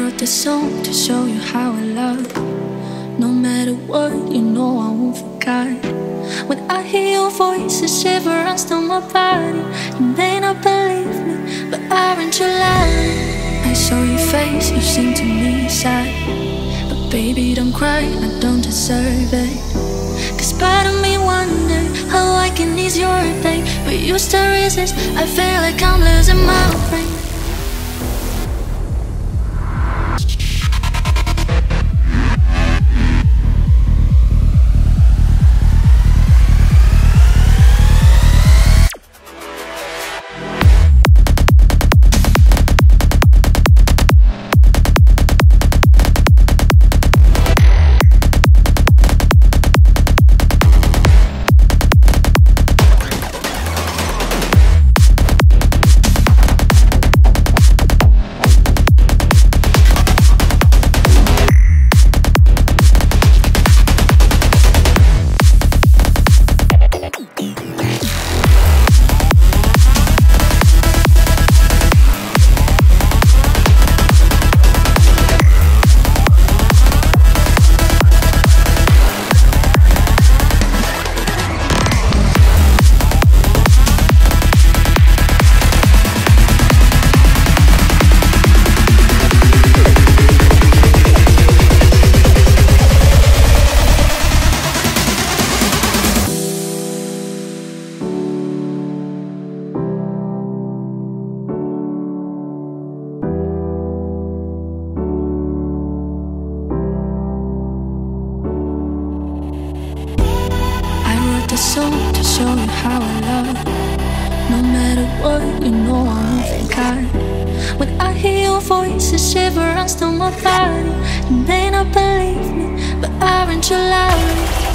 wrote this song to show you how I love. No matter what, you know I won't forget. When I hear your voice, a shiver runs down my body. You may not believe me, but aren't you lying? I saw your face, you seem to me sad. But baby, don't cry, I don't deserve it. Cause part of me wonder how I can ease your pain, but you still resist. I feel like I'm losing my brain. The song to show you how I love. No matter what, you know I won't forget. When I hear your voice, a shiver runs down my body. You may not believe me, but aren't you lying?